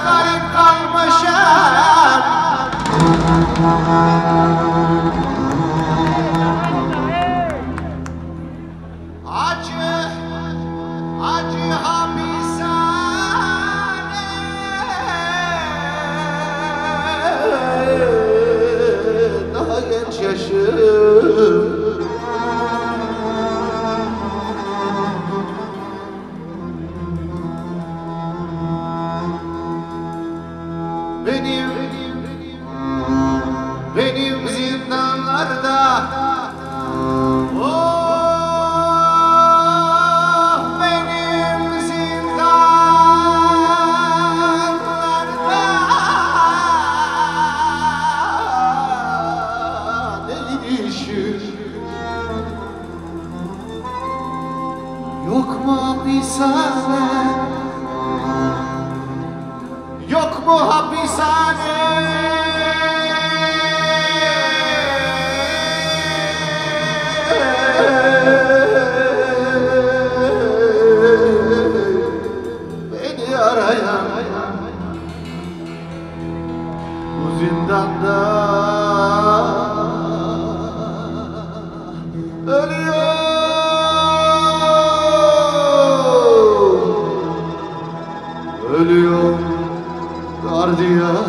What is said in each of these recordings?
garip kalmışım. Acı, acı hapishane. Daha genç yaşım. Benim zindanlarda, oh benim zindanlarda ne işim? Yok mu hapishane? Yok mu hapishane? Beni arayan bu zindanda ölüyor, ölüyor gardiyan.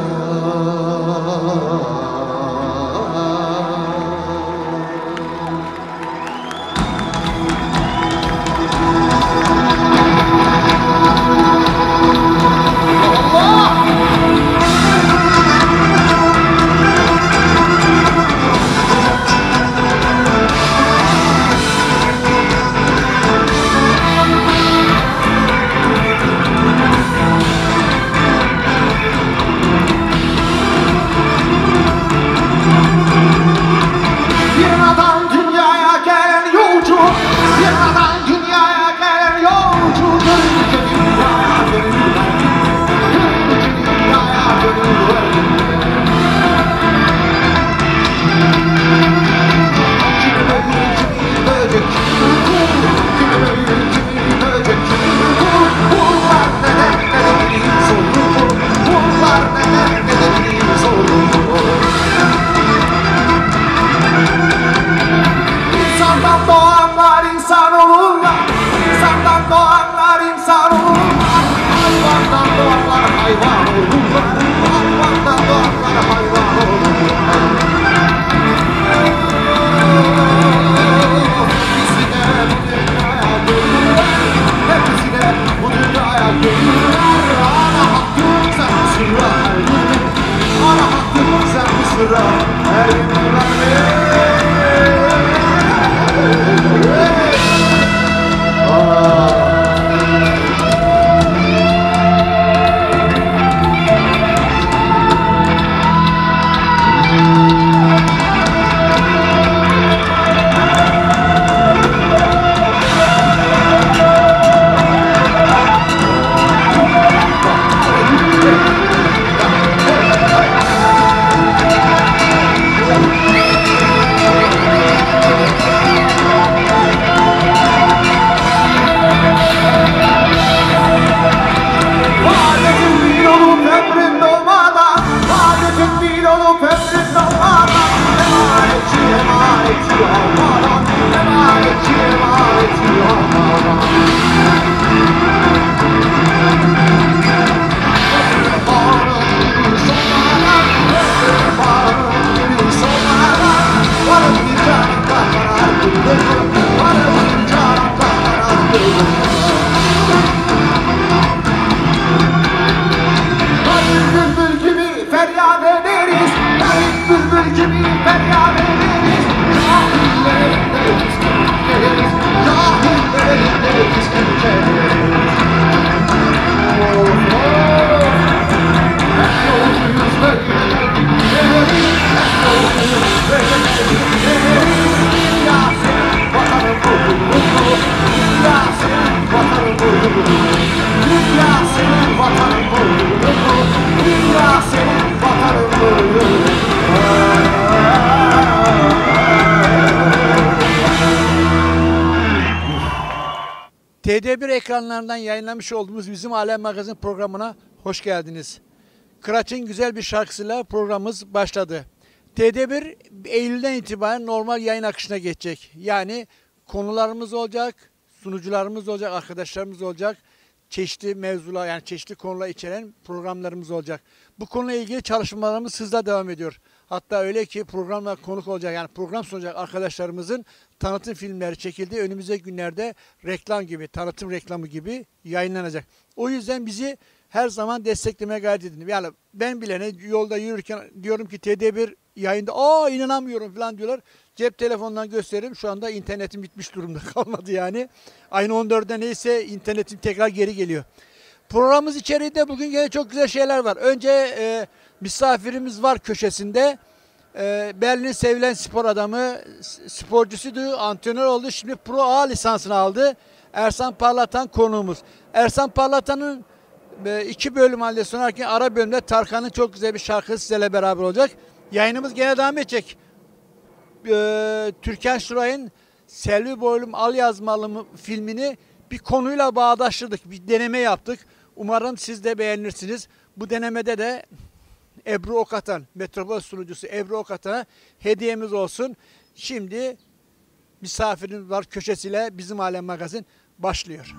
TD1 ekranlarından yayınlamış olduğumuz Bizim Alem Magazin programına hoş geldiniz. Kıraç'ın güzel bir şarkısıyla programımız başladı. TD1 Eylül'den itibaren normal yayın akışına geçecek. Yani konularımız olacak, sunucularımız olacak, arkadaşlarımız olacak. Çeşitli mevzular, yani çeşitli konular içeren programlarımız olacak. Bu konuyla ilgili çalışmalarımız hızla devam ediyor. Hatta öyle ki programla konuk olacak, yani program sunacak arkadaşlarımızın tanıtım filmleri çekildi. Önümüzdeki günlerde reklam gibi, tanıtım reklamı gibi yayınlanacak. O yüzden bizi her zaman desteklemeye gayret edin. Yani ben bile yolda yürürken diyorum ki TD1 yayında, inanamıyorum falan diyorlar. Cep telefonundan gösteririm. Şu anda internetim bitmiş durumda, kalmadı yani. Aynı 14'de neyse internetim tekrar geri geliyor. Programımız içeriğinde bugün gene çok güzel şeyler var. Önce misafirimiz var köşesinde. Berlin'in sevilen spor adamı, sporcusuydu, antrenör oldu. Şimdi Pro A lisansını aldı. Ersan Parlatan konuğumuz. Ersan Parlatan'ın 2 bölüm halde sunarken ara bölümde Tarkan'ın çok güzel bir şarkısı sizlerle beraber olacak. Yayınımız gene devam edecek. Türkan Şuray'ın Selvi Boylum Al Yazmalı filmini bir konuyla bağdaştırdık. Bir deneme yaptık. Umarım siz de beğenirsiniz. Bu denemede de Ebru Okatan, Metropol sunucusu Ebru Okatan'a hediyemiz olsun. Şimdi misafirimiz var köşesiyle Bizim Alem Magazin başlıyor.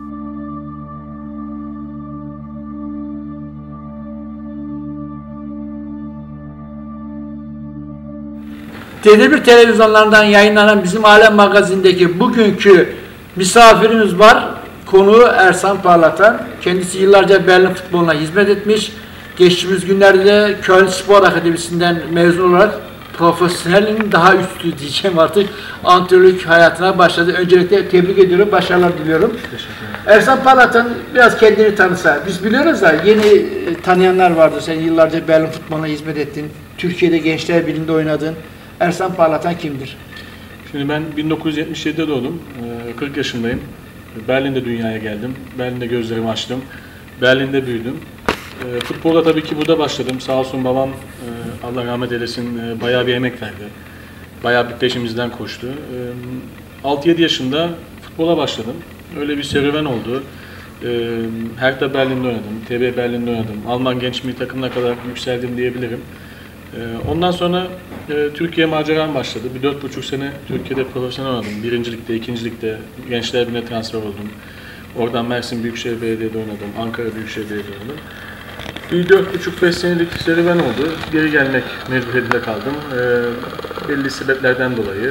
TD1 televizyonlarından yayınlanan Bizim Alem Magazin'deki bugünkü misafirimiz var. Konuğu Ersan Parlatan. Kendisi yıllarca Berlin futboluna hizmet etmiş. Geçtiğimiz günlerde de Köln Spor Akademisi'nden mezun olarak profesyonelin daha üstü diyeceğim artık antrenörlük hayatına başladı. Öncelikle tebrik ediyorum, başarılar diliyorum. Teşekkür ederim. Ersan Parlatan biraz kendini tanısa. Biz biliyoruz da yeni tanıyanlar vardır. Sen yıllarca Berlin futboluna hizmet ettin. Türkiye'de Gençler Birliği'nde oynadın. Ersan Parlatan kimdir? Şimdi ben 1977'de doğdum. 40 yaşındayım. Berlin'de dünyaya geldim. Berlin'de gözlerimi açtım. Berlin'de büyüdüm. Futbolda tabii ki burada başladım. Sağ olsun babam, Allah rahmet eylesin, bayağı bir emek verdi. Bayağı bir peşimizden koştu. 6-7 yaşında futbola başladım. Öyle bir serüven oldu. Hertha Berlin'de oynadım. TB Berlin'de oynadım. Alman genç milli takımına kadar yükseldim diyebilirim. Ondan sonra Türkiye maceram başladı. Bir 4,5 sene Türkiye'de profesyonel oynadım. 1. Lig'de, 2. Lig'de Gençler Birliği'ne transfer oldum. Oradan Mersin Büyükşehir Belediye'de oynadım. Ankara Büyükşehir Belediye'de oynadım. Bir 4,5-5 senelik serüven oldu. Geri gelmek mecburiyetinde kaldım. Belli sebeplerden dolayı.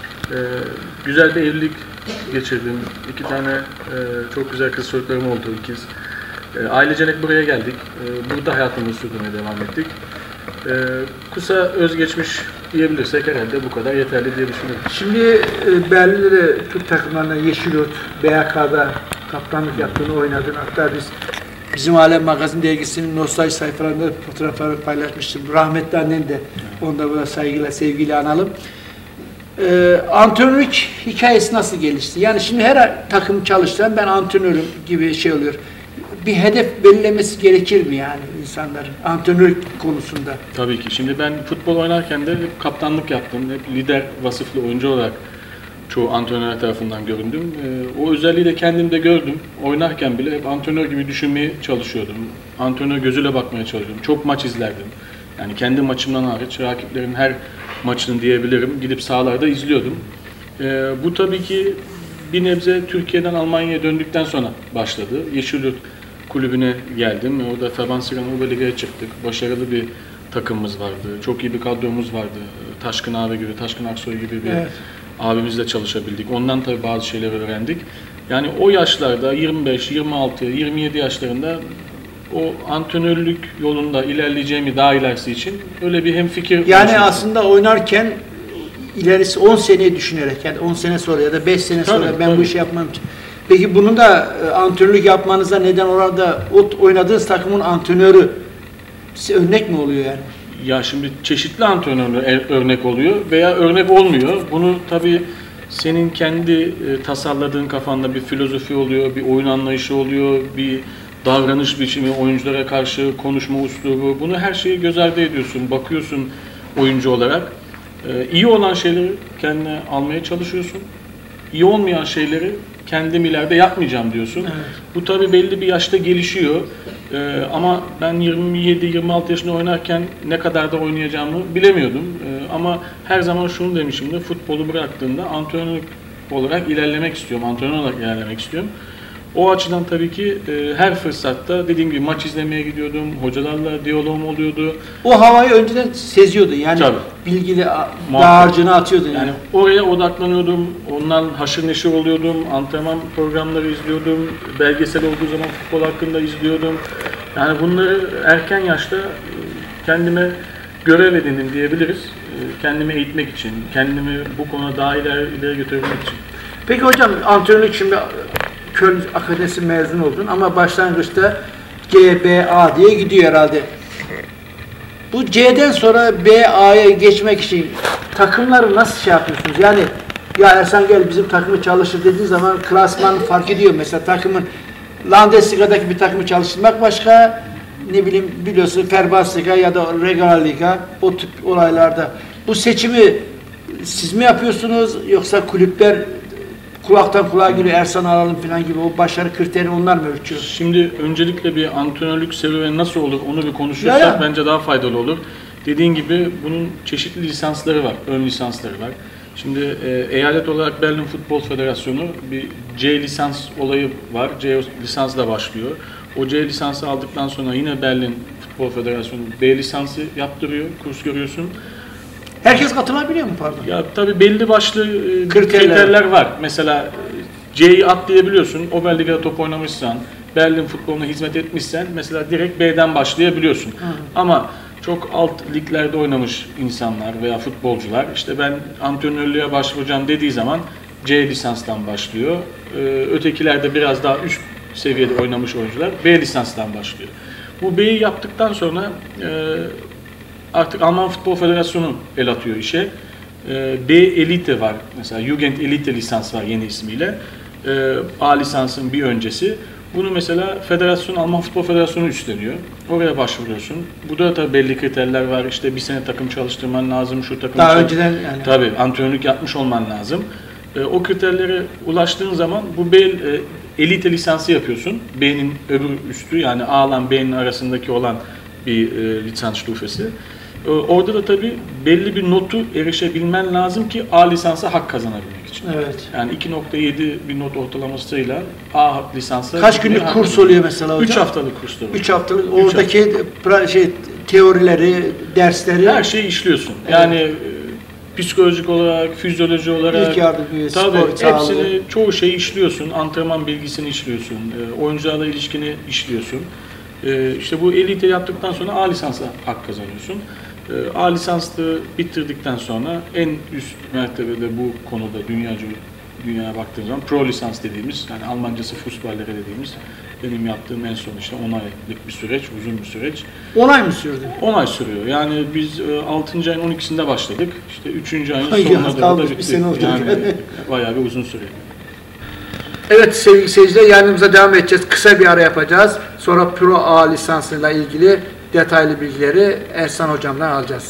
Güzel bir evlilik geçirdim. 2 tane çok güzel kız çocuklarım oldu, ikiz. Ailecenek buraya geldik. Burada hayatımızı sürdürmeye devam ettik. Kısa özgeçmiş diyebilirsek herhalde bu kadar yeterli diye düşünüyorum. Şimdi Berlin'de de Türk takımlarına Yeşilyurt, BYK'da kaptanlık yaptığını oynadın. Hatta Bizim Alem Magazin dergisinin nostalji sayfalarında fotoğraflarını paylaşmıştım. Rahmetli annen de, onu da burada saygıyla, sevgiyle analım. Antrenörlük hikayesi nasıl gelişti? Yani şimdi her takım çalıştıran ben antrenörüm gibi şey oluyor. Bir hedef belirlemesi gerekir mi yani insanların antrenörlük konusunda? Tabii ki. Şimdi ben futbol oynarken de hep kaptanlık yaptım. Hep lider vasıflı oyuncu olarak çoğu antrenör tarafından göründüm. O özelliği de kendimde gördüm. Oynarken bile hep antrenör gibi düşünmeye çalışıyordum. Antrenör gözüyle bakmaya çalışıyordum. Çok maç izlerdim. Yani kendi maçımdan hariç rakiplerin her maçını diyebilirim. Gidip sahalarda izliyordum. Bu tabii ki bir nebze Türkiye'den Almanya'ya döndükten sonra başladı. Yeşilyurt kulübüne geldim. Orada Verbandsliga Oberliga'ya çıktık. Başarılı bir takımımız vardı. Çok iyi bir kadromuz vardı. Taşkın abi gibi, Taşkın Aksoy gibi bir abimizle çalışabildik. Ondan tabii bazı şeyler öğrendik. Yani o yaşlarda 25, 26, 27 yaşlarında o antrenörlük yolunda ilerleyeceğimi daha ilerisi için öyle bir hemfikir. Yani aslında oynarken ilerisi 10 seneyi düşünerek, yani 10 sene sonra ya da 5 sene sonra ben bu işi yapmam için. Peki bunun da antrenörlük yapmanıza neden orada oynadığınız takımın antrenörü size örnek mi oluyor yani? Ya şimdi çeşitli antrenörler örnek oluyor veya örnek olmuyor. Bunu tabii senin kendi tasarladığın kafanda bir filozofi oluyor, bir oyun anlayışı oluyor, bir davranış biçimi, oyunculara karşı konuşma üslubu. Bunu her şeyi göz ardı ediyorsun, bakıyorsun oyuncu olarak. İyi olan şeyleri kendine almaya çalışıyorsun. İyi olmayan şeyleri kendim ileride yapmayacağım diyorsun. Evet. Bu tabii belli bir yaşta gelişiyor. Ama ben 27-26 yaşında oynarken ne kadar da oynayacağımı bilemiyordum. Ama her zaman şunu demişimdir, futbolu bıraktığımda antrenör olarak ilerlemek istiyorum, antrenör olarak ilerlemek istiyorum. O açıdan tabii ki her fırsatta dediğim gibi maç izlemeye gidiyordum, hocalarla diyalogum oluyordu. O havayı önceden seziyordun yani Tabii. bilgili dağarcığına atıyordun Yani oraya odaklanıyordum, ondan haşır neşir oluyordum, antrenman programları izliyordum, belgesel olduğu zaman futbol hakkında izliyordum. Yani bunları erken yaşta kendime görev edindim diyebiliriz. Kendimi eğitmek için, kendimi bu konuda daha ileri götürebilmek için. Peki hocam antrenörlük şimdi Köln Akademisi mezun oldun ama başlangıçta CBA diye gidiyor herhalde. Bu C'den sonra BA'ya geçmek için takımları nasıl şey yapıyorsunuz? Yani ya Ersan gel bizim takımı çalıştır dediğin zaman klasman fark ediyor. Mesela takımın Landesliga'daki bir takımı çalıştırmak başka, ne bileyim biliyorsun Ferbasliga ya da Regionalliga o tip olaylarda. Bu seçimi siz mi yapıyorsunuz yoksa kulüpler kulaktan kulağa geliyor Ersan alalım falan gibi o başarı kriteri onlar mı ölçüyor? Şimdi öncelikle bir antrenörlük serüveni nasıl olur onu bir konuşursak Ya. bence daha faydalı olur. Dediğin gibi bunun çeşitli lisansları var, ön lisansları var. Şimdi eyalet olarak Berlin Futbol Federasyonu bir C lisans olayı var. C lisansla başlıyor. O C lisansı aldıktan sonra yine Berlin Futbol Federasyonu B lisansı yaptırıyor, kurs görüyorsun. Herkes katılabiliyor mu pardon? Ya tabii belli başlı Kriterler. kriterler var. Mesela C'yi atlayabiliyorsun. Oberliga'da top oynamışsan, Berlin futboluna hizmet etmişsen mesela direkt B'den başlayabiliyorsun. Ama çok alt liglerde oynamış insanlar veya futbolcular işte ben antrenörlüğe başvuracağım dediği zaman C lisanstan başlıyor. Ötekilerde biraz daha üst seviyede oynamış oyuncular B lisanstan başlıyor. Bu B'yi yaptıktan sonra artık Alman Futbol Federasyonu el atıyor işe. B Elite var. Mesela Jugend Elite lisans var yeni ismiyle. A lisansın bir öncesi. Bunu mesela Alman Futbol Federasyonu üstleniyor. Oraya başvuruyorsun. Burada tabii belli kriterler var. İşte bir sene takım çalıştırman lazım. Şu takım Daha önceden yani. Tabii antrenörlük yapmış olman lazım. O kriterlere ulaştığın zaman bu B Elite lisansı yapıyorsun. B'nin öbür üstü yani A ile B'nin arasındaki olan bir lisans stufesi. Orada da tabii belli bir notu erişebilmen lazım ki A lisansa hak kazanabilmek için. Evet. Yani 2.7 bir not ortalamasıyla A lisansa... Kaç günlük kurs oluyor mesela hocam? 3 haftalık kurslar. 3 haftalık. Oradaki teorileri, dersleri... Her şeyi işliyorsun. Yani psikolojik olarak, fizyoloji olarak... İlk yardım, tabii, spor sağlığı. hepsini, çoğu şeyi işliyorsun. Antrenman bilgisini işliyorsun. Oyuncularla ilişkini işliyorsun. İşte bu elite yaptıktan sonra A lisansa hak kazanıyorsun. A lisanslı bitirdikten sonra en üst mertebede bu konuda dünyaya baktığımız zaman pro lisans dediğimiz yani Almancası Fußballlehre dediğimiz benim yaptığım en son işte 10 aylık bir süreç, uzun bir süreç. 10 ay mı sürdü? 10 ay sürüyor. Yani biz 6. ayın 12'sinde başladık. İşte 3. ayın Ay, sonuna doğru kalmış da bir bitti. sene oldu. Yani bayağı bir uzun süre. Evet sevgili seyirciler yayınımıza devam edeceğiz. Kısa bir ara yapacağız. Sonra Pro A lisansıyla ilgili detaylı bilgileri Ersan hocamdan alacağız.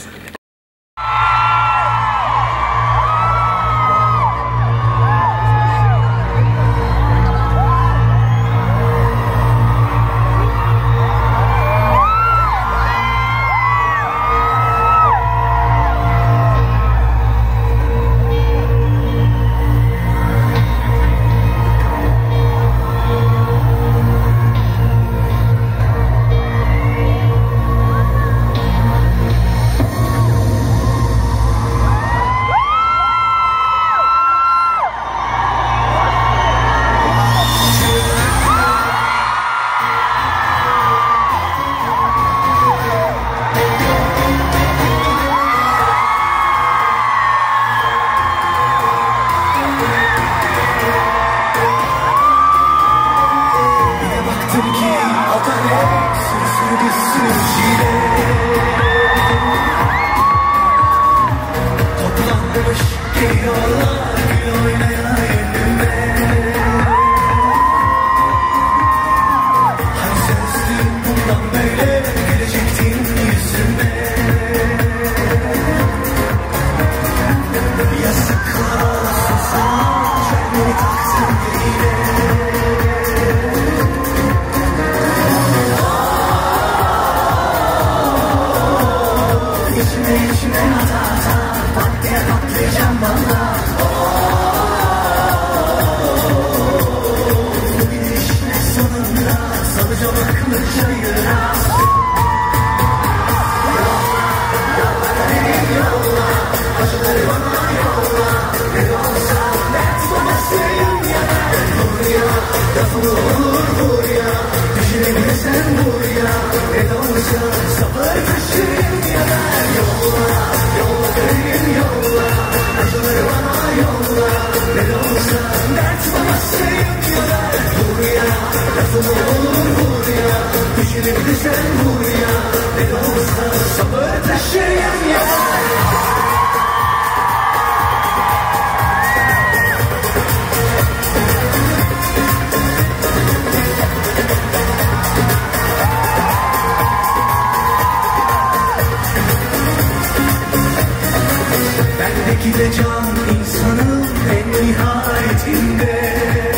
Bendeki de can insanın en nihayetinde.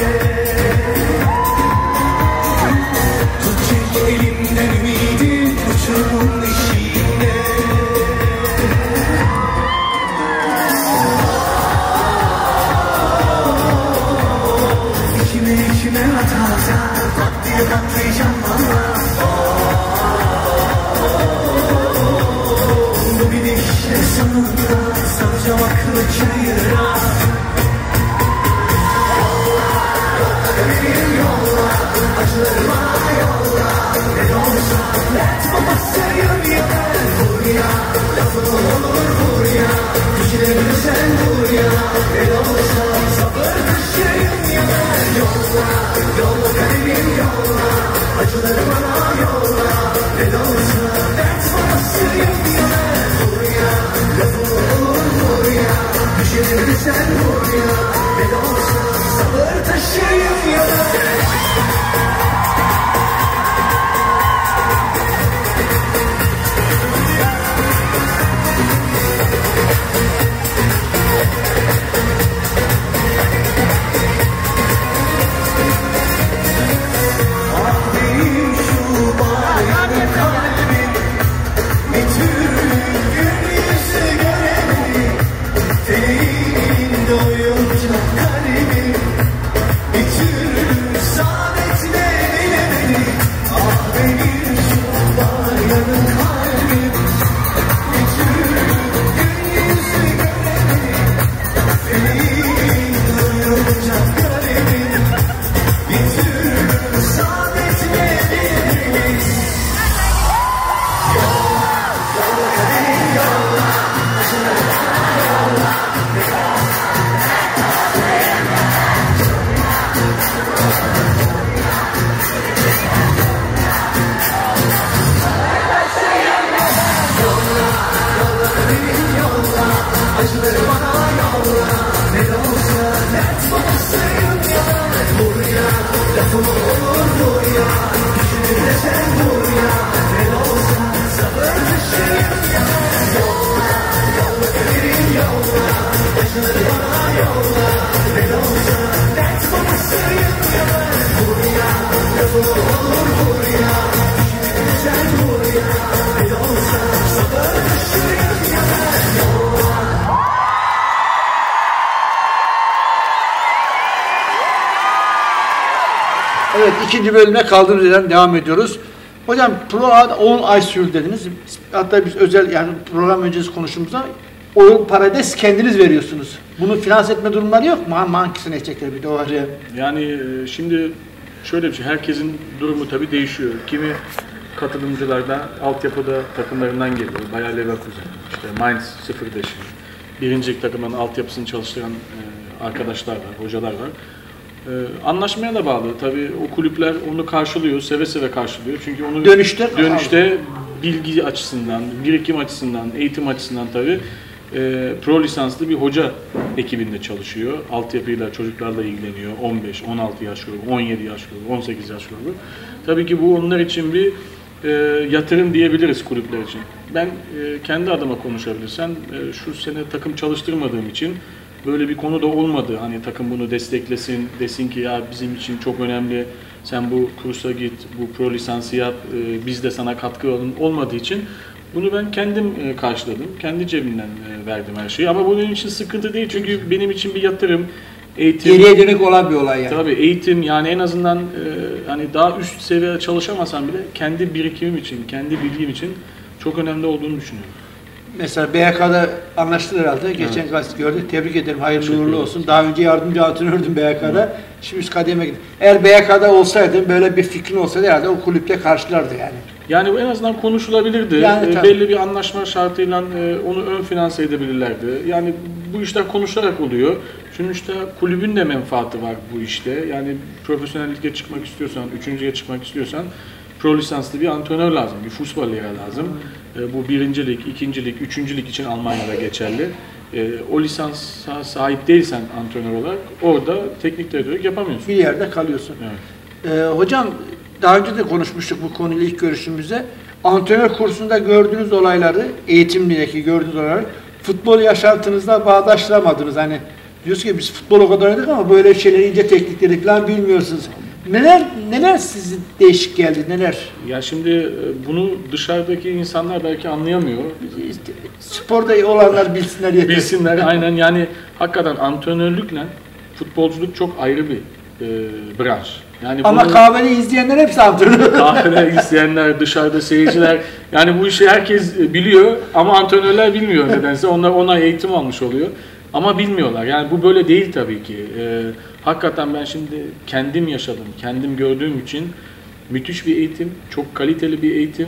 Tut çek elimden ümidi uçurumun eşiğinde. İçime ata ata pat diye patlayacağım valla. Bu gidişle sonunda saracağım aklı çayıra. Benim yolla, acılarıma yolla. Ne olursa let babasıyım ya. Vur ya, lafın olur vur ya. Düşünebilirsen vur ya. Ne olursa sabır taşıyım ya. Yolla, yolla benim yolla. Acılarıma yolla. Ne olursa let babasıyım ya. Vur ya, lafın olur vur ya. Düşünebilirsen vur ya. Ne olursa sabır taşıyım ya. Evet, ikinci bölüme kaldığımız yerden devam ediyoruz. Hocam Pro 10 ay sürdü dediniz. Hatta biz özel yani program öncesi konuştuğumuzda o parayı kendiniz veriyorsunuz. Bunu finanse etme durumları yok mu? Hangisini edecekler bir de o var ya. Yani şimdi şöyle bir şey, herkesin durumu tabii değişiyor. Kimi katılımcılarda altyapıda takımlarından geliyor. Bayer Leverkusen, işte Mainz 05'in birincilik takımının altyapısını çalıştıran arkadaşlar var, hocalar var. Anlaşmaya da bağlı. Tabii o kulüpler onu karşılıyor, seve seve karşılıyor. Çünkü onu dönüşte bilgi açısından, birikim açısından, eğitim açısından tabii pro lisanslı bir hoca ekibinde çalışıyor. Altyapıyla, çocuklarla ilgileniyor. 15, 16 yaş grubu, 17 yaş grubu, 18 yaş grubu. Tabii ki bu onlar için bir yatırım diyebiliriz kulüpler için. Ben kendi adıma konuşabilirsem şu sene takım çalıştırmadığım için böyle bir konu da olmadı. Hani takım bunu desteklesin, desin ki ya bizim için çok önemli, sen bu kursa git, bu pro lisansı yap, biz de sana katkı olmadığı için bunu ben kendim karşıladım. Kendi cebimden verdim her şeyi. Ama bu benim için sıkıntı değil çünkü benim için bir yatırım, eğitim. Geriye dönük olan bir olay yani. Tabii eğitim yani en azından hani daha üst seviyede çalışamasam bile kendi birikimim için, kendi bilgim için çok önemli olduğunu düşünüyorum. Mesela BYK'da anlaştılar herhalde. Geçen gazete gördük. Tebrik ederim. Hayırlı uğurlu olsun. Daha önce yardımcı antrenördüm BYK'da. Şimdi üst kademe gittim. Eğer BYK'da olsaydın, böyle bir fikrin olsaydı herhalde o kulüpte karşılardı yani. Yani bu en azından konuşulabilirdi. Yani tabii. Belli bir anlaşma şartıyla onu ön finanse edebilirlerdi. Yani bu işler konuşularak oluyor. Sonuçta kulübün de menfaati var bu işte. Yani profesyonel lige çıkmak istiyorsan, 3. lige çıkmak istiyorsan pro lisanslı bir antrenör lazım, bir futbolcu lazım. Bu 1. lig, 2. lig, 3. lig için Almanya'da geçerli. O lisansa sahip değilsen antrenör olarak orada teknik direktörlük yapamıyorsun. Bir yerde kalıyorsun. Evet. Hocam daha önce de konuşmuştuk bu konuyla ilk görüşümüzde. Antrenör kursunda gördüğünüz olayları, eğitimdeki gördüğünüz olayları futbol yaşantınızda bağdaştıramadınız. Hani diyorsunuz ki biz futbol o kadar oynadık ama böyle şeyleri, ince teknikleri falan bilmiyorsunuz. Neler size değişik geldi, neler? Ya şimdi bunu dışarıdaki insanlar belki anlayamıyor. İşte, sporda olanlar bilsinler yeter. Bilsinler aynen, yani hakikaten antrenörlükle futbolculuk çok ayrı bir branş. Yani Ama bunu kahveni izleyenler hepsi antrenör. kahvede izleyenler, dışarıda seyirciler, yani bu işi herkes biliyor ama antrenörler bilmiyor nedense. Onlar ona eğitim almış oluyor. Ama bilmiyorlar. Yani bu böyle değil tabii ki. Hakikaten ben şimdi kendim yaşadım, kendim gördüğüm için müthiş bir eğitim, çok kaliteli bir eğitim.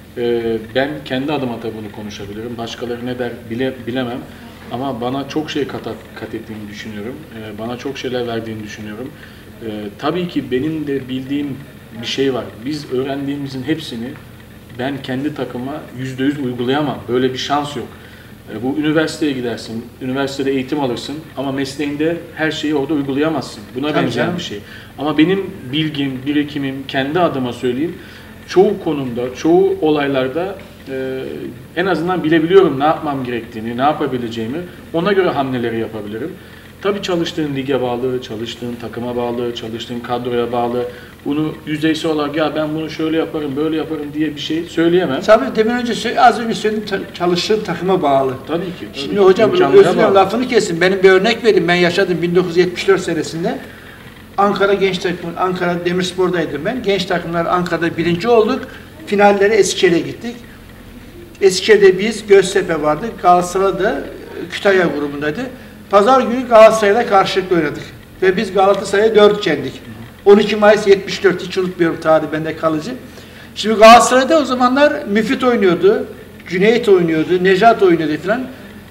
Ben kendi adıma tabii bunu konuşabilirim. Başkaları ne der bilemem. Ama bana çok şey kat ettiğini düşünüyorum. Bana çok şeyler verdiğini düşünüyorum. Tabii ki benim de bildiğim bir şey var. Biz öğrendiğimizin hepsini ben kendi takıma %100 uygulayamam. Böyle bir şans yok. Bu üniversiteye gidersin, üniversitede eğitim alırsın ama mesleğinde her şeyi orada uygulayamazsın. Buna Tabii benzer canım. bir şey. Ama benim bilgim, birikimim, kendi adıma söyleyeyim, çoğu konumda, çoğu olaylarda en azından bilebiliyorum ne yapmam gerektiğini, ne yapabileceğimi. Ona göre hamleleri yapabilirim. Tabii çalıştığın lige bağlı, çalıştığın takıma bağlı, çalıştığın kadroya bağlı. Bunu yüzeysel olarak ya ben bunu şöyle yaparım, böyle yaparım diye bir şey söyleyemem. Tabii demin önce az önce söyledim, çalıştığın takıma bağlı. Tabii ki. Tabii Şimdi ki. hocam İmkanlara özür dilerim bağlı. lafını kesin. Benim bir örnek vereyim. Ben yaşadım 1974 senesinde. Ankara Genç Takımı, Ankara Demirspor'daydım ben. Genç takımlar Ankara'da birinci olduk. Finallere Eskişehir'e gittik. Eskişehir'de biz, Göztepe vardı. Galatasaray'da Kütahya grubundaydı. Pazar günü Galatasaray'la karşılıklı oynadık. Ve biz Galatasaray'a 4 yendik. 12 Mayıs 74, hiç unutmuyorum, tarih bende kalıcı. Şimdi Galatasaray'da o zamanlar Müfit oynuyordu, Cüneyt oynuyordu, Nejat oynuyordu falan.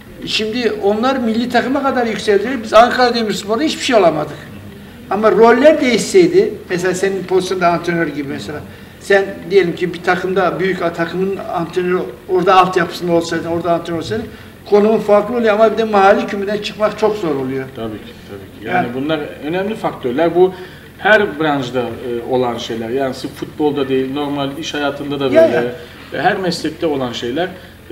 Şimdi onlar milli takıma kadar yükseldiler. Biz Ankara Demirspor'da hiçbir şey olamadık. Ama roller değişseydi, mesela senin pozisyonda antrenör gibi mesela. Sen diyelim ki bir takımda, büyük takımın antrenörü, orada altyapısında olsaydın, orada antrenör olsaydın, konumun farklı oluyor ama bir de mahalli kümeden çıkmak çok zor oluyor. Tabii ki, tabii ki. Yani bunlar önemli faktörler. Bu her branşta olan şeyler. Yani sırf futbolda değil, normal iş hayatında da böyle. Ya. Her meslekte olan şeyler.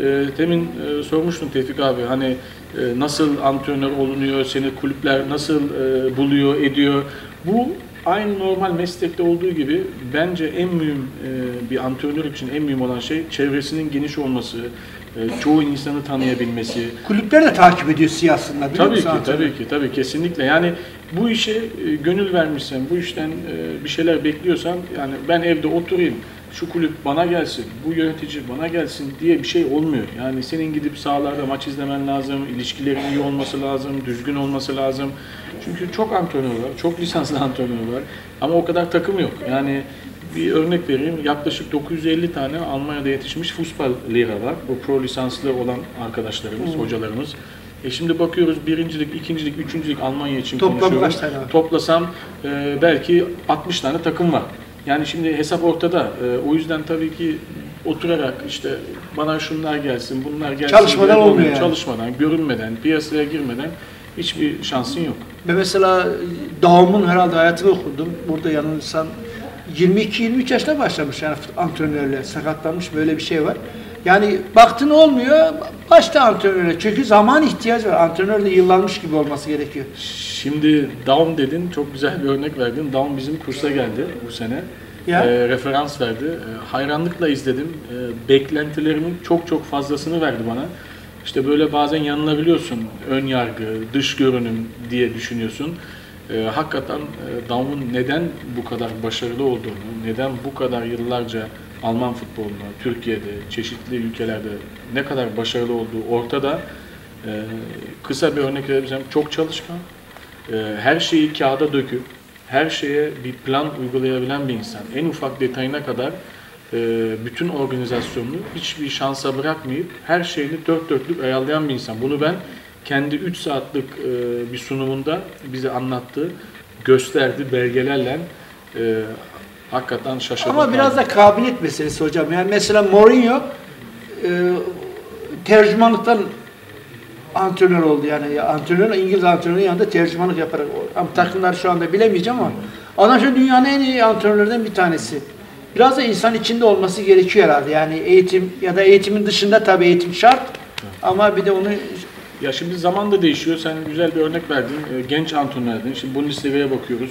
Demin sormuştun Tevfik abi, hani nasıl antrenör olunuyor, seni kulüpler nasıl buluyor, ediyor. Bu aynı normal meslekte olduğu gibi bence en mühim bir antrenör için en mühim olan şey çevresinin geniş olması, çoğu insanı tanıyabilmesi. Kulüpler de takip ediyor siyasında, biliyor Tabii musun? ki, tabii ki, tabii kesinlikle. Yani bu işe gönül vermişsen, bu işten bir şeyler bekliyorsan, yani ben evde oturayım, şu kulüp bana gelsin, bu yönetici bana gelsin diye bir şey olmuyor. Yani senin gidip sahalarda maç izlemen lazım, ilişkilerin iyi olması lazım, düzgün olması lazım. Çünkü çok antrenör var, çok lisanslı antrenör var ama o kadar takım yok. Yani bir örnek vereyim, yaklaşık 950 tane Almanya'da yetişmiş Fußball-Lehrer var. Bu pro lisanslı olan arkadaşlarımız, hocalarımız. Şimdi bakıyoruz birincilik, ikincilik, üçüncülük Almanya için Toplam konuşuyoruz. kaç tane var? Toplasam belki 60 tane takım var. Yani şimdi hesap ortada. O yüzden tabii ki oturarak işte bana şunlar gelsin, bunlar gelsin. Çalışmadan diye olmuyor yani. Çalışmadan, görünmeden, piyasaya girmeden hiçbir şansın yok. Ben mesela Daum'un herhalde hayatını okudum. Burada yanılsam 22-23 yaşta başlamış yani antrenörle, sakatlanmış, böyle bir şey var. Yani baktın olmuyor, başta antrenöre. Çünkü zaman ihtiyacı var. Antrenör de yıllanmış gibi olması gerekiyor. Şimdi Daum dedin, çok güzel bir örnek verdin. Daum bizim kursa geldi bu sene. Ya. Referans verdi. Hayranlıkla izledim. Beklentilerimin çok fazlasını verdi bana. İşte böyle bazen yanılabiliyorsun. Ön yargı, dış görünüm diye düşünüyorsun. Hakikaten Daum'un neden bu kadar başarılı olduğunu, neden bu kadar yıllarca Alman futbolunda, Türkiye'de, çeşitli ülkelerde ne kadar başarılı olduğu ortada. Kısa bir örnek verebilirsem, çok çalışkan, her şeyi kağıda döküp, her şeye bir plan uygulayabilen bir insan. En ufak detayına kadar bütün organizasyonunu hiçbir şansa bırakmayıp her şeyini dört dörtlük ayarlayan bir insan. Bunu ben kendi 3 saatlik bir sunumunda bize anlattı, gösterdi belgelerle. Hakikaten şaşırdım. Ama biraz da kabiliyet meselesi hocam. Yani mesela Mourinho tercümanlıktan antrenör oldu yani. Antrenör, İngiliz antrenörün yanında tercümanlık yaparak. Ama takımları şu anda bilemeyeceğim ama adam şu dünyanın en iyi antrenörlerden bir tanesi. Biraz da insan içinde olması gerekiyor herhalde. Yani eğitim ya da eğitimin dışında tabii eğitim şart. Ama bir de onu... Ya şimdi zaman da değişiyor. Sen güzel bir örnek verdin. Genç antrenörlerden. Şimdi Bundesliga'ya bakıyoruz.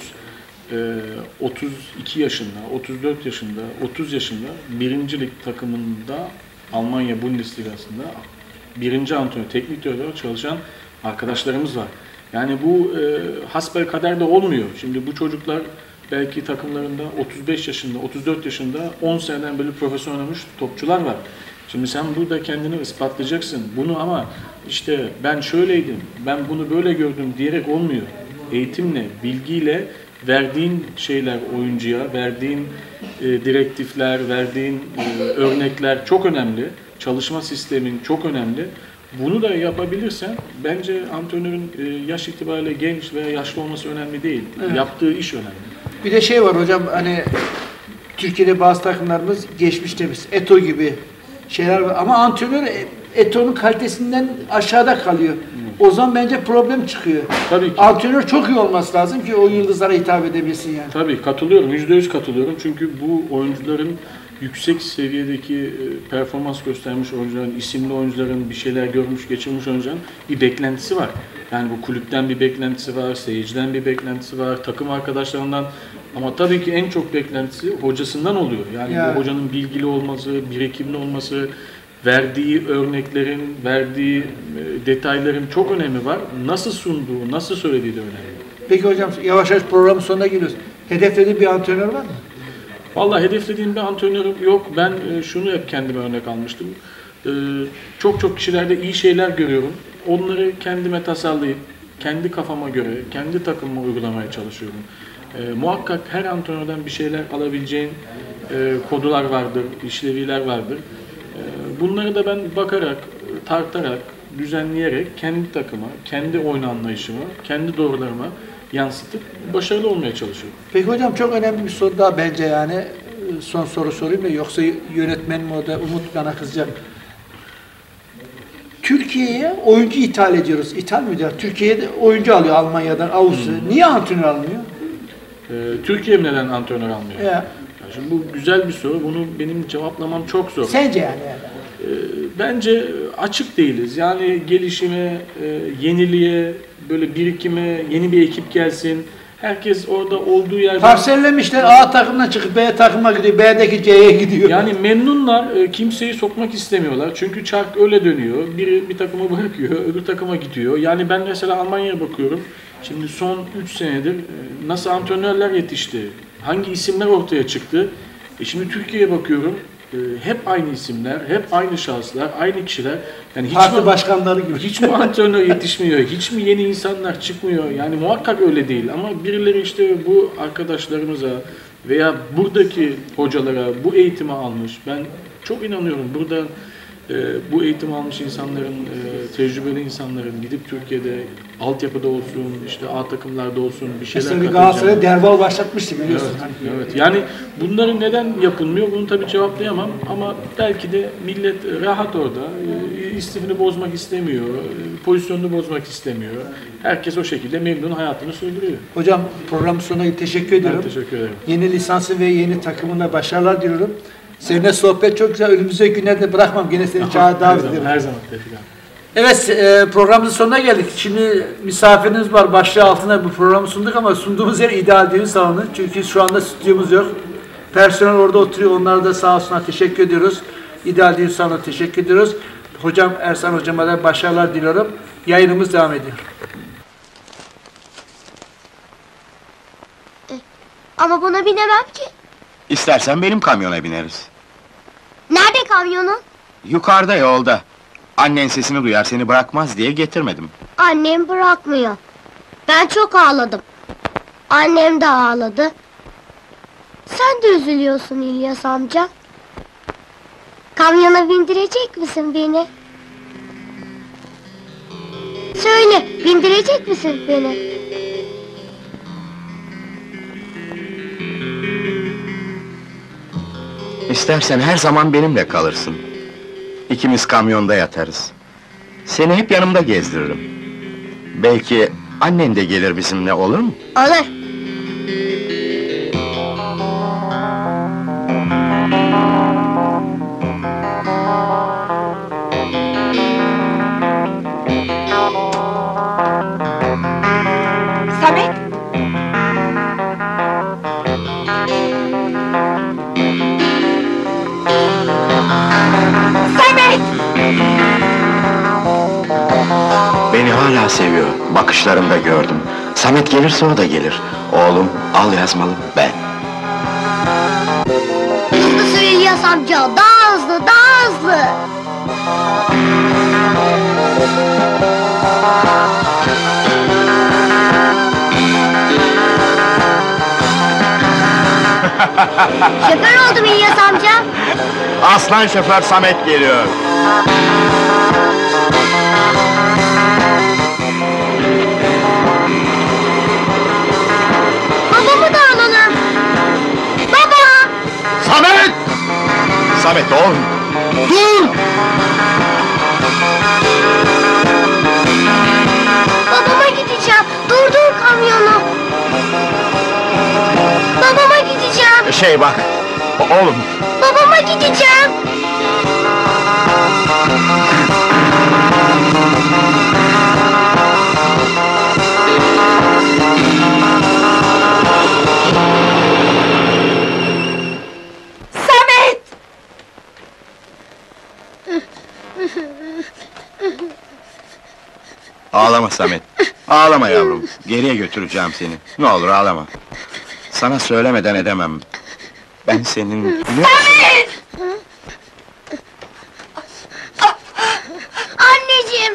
32 yaşında, 34 yaşında, 30 yaşında 1. lig takımında Almanya Bundesliga'sında 1. antrenör, teknik direktör çalışan arkadaşlarımız var. Yani bu hasbelkader de olmuyor. Şimdi bu çocuklar belki takımlarında 35 yaşında, 34 yaşında 10 seneden beri profesyonel oynamış topçular var. Şimdi sen burada kendini ispatlayacaksın. Bunu ama işte ben şöyleydim, ben bunu böyle gördüm diyerek olmuyor. Eğitimle, bilgiyle verdiğin şeyler oyuncuya, verdiğin direktifler, verdiğin örnekler çok önemli. Çalışma sistemin çok önemli. Bunu da yapabilirsen bence antrenörün yaş itibariyle genç veya yaşlı olması önemli değil. Evet. Yaptığı iş önemli. Bir de şey var hocam, hani Türkiye'de bazı takımlarımız geçmişte biz Eto gibi şeyler var ama antrenör Eto'nun kalitesinden aşağıda kalıyor. O zaman bence problem çıkıyor. Tabii ki. Antrenör çok iyi olması lazım ki o yıldızlara hitap edebilsin yani. Tabii katılıyorum. %100 katılıyorum. Çünkü bu oyuncuların yüksek seviyedeki performans göstermiş oyuncuların, isimli oyuncuların, bir şeyler görmüş, geçirmiş oyuncuların bir beklentisi var. Yani bu kulüpten bir beklentisi var, seyirciden bir beklentisi var, takım arkadaşlarından, ama tabii ki en çok beklentisi hocasından oluyor. Yani bu hocanın bilgili olması, birikimli olması, verdiği örneklerin, verdiği detayların çok önemi var. Nasıl sunduğu, nasıl söylediği de önemli. Peki hocam, yavaş yavaş programın sonuna geliyoruz. Hedeflediğin bir antrenör var mı? Vallahi hedeflediğim bir antrenörüm yok. Ben şunu hep kendime örnek almıştım. Çok kişilerde iyi şeyler görüyorum. Onları kendime tasarlayıp, kendi kafama göre, kendi takımıma uygulamaya çalışıyorum. Muhakkak her antrenörden bir şeyler alabileceğin kodular vardır, işlevler vardır. Bunları da ben bakarak, tartarak, düzenleyerek kendi takıma, kendi oyun anlayışıma, kendi doğrularıma yansıtıp başarılı olmaya çalışıyorum. Peki hocam, çok önemli bir soru daha bence yani. Son soru sorayım da yoksa yönetmenim orada Umut bana kızacak. Türkiye'ye oyuncu ithal ediyoruz. İthal mi diyor? Türkiye'de oyuncu alıyor Almanya'dan, Avusturya. Niye antrenör almıyor? Türkiye neden antrenör almıyor? Ya. Şimdi bu güzel bir soru. Bunu benim cevaplamam çok zor. Sence yani? Bence açık değiliz. Yani gelişime, yeniliğe, böyle birikime, yeni bir ekip gelsin. Herkes orada olduğu yerde... Parsellemişler, A takımdan çıkıp B takıma gidiyor, B'deki C'ye gidiyor. Yani memnunlar, kimseyi sokmak istemiyorlar. Çünkü çark öyle dönüyor. Biri bir takıma bırakıyor, öbür takıma gidiyor. Yani ben mesela Almanya'ya bakıyorum. Şimdi son 3 senedir nasıl antrenörler yetişti? Hangi isimler ortaya çıktı? Şimdi Türkiye'ye bakıyorum. Hep aynı isimler, hep aynı şahıslar, aynı kişiler. Yani Parti başkanları gibi. Hiç mi antrenör yetişmiyor? Hiç mi yeni insanlar çıkmıyor? Yani muhakkak öyle değil. Ama birileri işte bu arkadaşlarımıza veya buradaki hocalara bu eğitimi almış. Ben çok inanıyorum. Burada bu eğitim almış insanların, tecrübeli insanların gidip Türkiye'de altyapıda olsun, işte A takımlarda olsun bir şeyler mesela Galatasaray'a derval başlatmıştı biliyorsun. Evet, evet. Yani bunların neden yapılmıyor? Bunu tabii cevaplayamam ama belki de millet rahat orada, istifini bozmak istemiyor, pozisyonunu bozmak istemiyor. Herkes o şekilde memnun hayatını sürdürüyor. Hocam, programın sonuna teşekkür ediyorum. Ben teşekkür ederim. Yeni lisansı ve yeni takımına başarılar diliyorum. Seninle sohbet çok güzel. Önümüzdeki günlerde bırakmam. Gene seni davet ederim. Her zaman Tevfik abi. Evet, programımızın sonuna geldik. Şimdi misafiriniz var. Başlığı altına bu programı sunduk ama sunduğumuz yer ideal düğün salonu. Çünkü şu anda stüdyomuz yok. Personel orada oturuyor. Onlara da sağ olsunlar teşekkür ediyoruz. İdeal düğün salonuna teşekkür ediyoruz. Hocam Ersan hocama da başarılar diliyorum. Yayınımız devam ediyor. Ama buna binemem ki. İstersen benim kamyona bineriz. Nerede kamyonun? Yukarıda, yolda. Annen sesini duyar, seni bırakmaz diye getirmedim. Annem bırakmıyor. Ben çok ağladım. Annem de ağladı. Sen de üzülüyorsun İlyas amca. Kamyona bindirecek misin beni? Söyle, bindirecek misin beni? İstersen her zaman benimle kalırsın. İkimiz kamyonda yatarız. Seni hep yanımda gezdiririm. Belki annen de gelir bizimle, olur mu? Olur. Samet! Samet! Beni hala seviyor, bakışlarımda gördüm. Samet gelirse o da gelir. Oğlum, al yazmalı, ben. Hızlı sür İlyas amca, daha hızlı, daha hızlı! Şoför oldum İlyas amca! Aslan şoför Samet geliyor. Babamı da alalım! Baba! Samet! Samet oğlum! Dur! Babama gideceğim, durdur kamyonu! Babama gideceğim! Bak, oğlum! Babama gideceğim! Samet! Ağlama Samet, ağlama yavrum. Geriye götüreceğim seni. Ne olur ağlama. Sana söylemeden edemem. Ben senin... Anneciğim!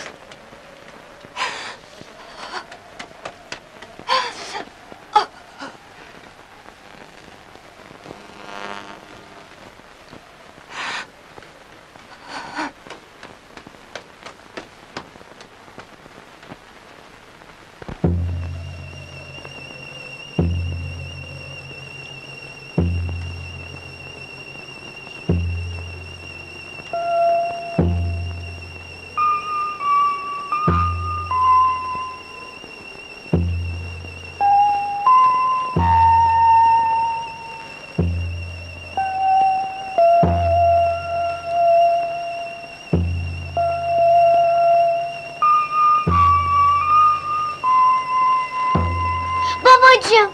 Babacığım!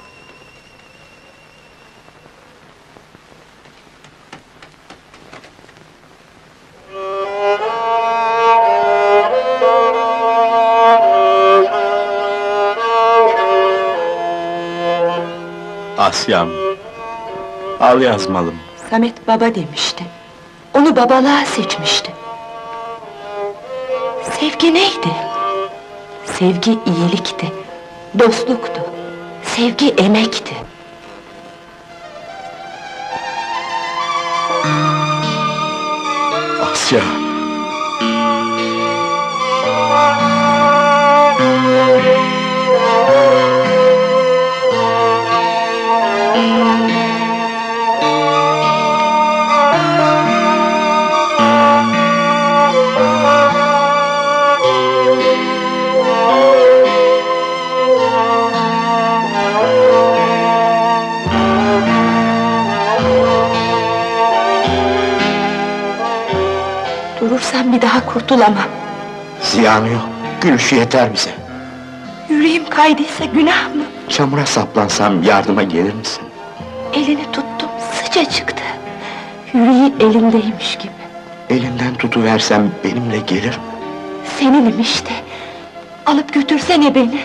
Asya'm, al yazmalım. Samet baba demişti. Onu babalığa seçmişti. Sevgi neydi? Sevgi iyilikti, dostluktu. Sevgi emekti. Asya! Durursam bir daha kurtulamam. Ziyanı yok, gülüşü yeter bize. Yüreğim kaydıysa günah mı? Çamura saplansam yardıma gelir misin? Elini tuttum, sıcacıktı. Yüreği elindeymiş gibi. Elinden tutuversem benimle gelir mi? Seninim işte. Alıp götürsene beni.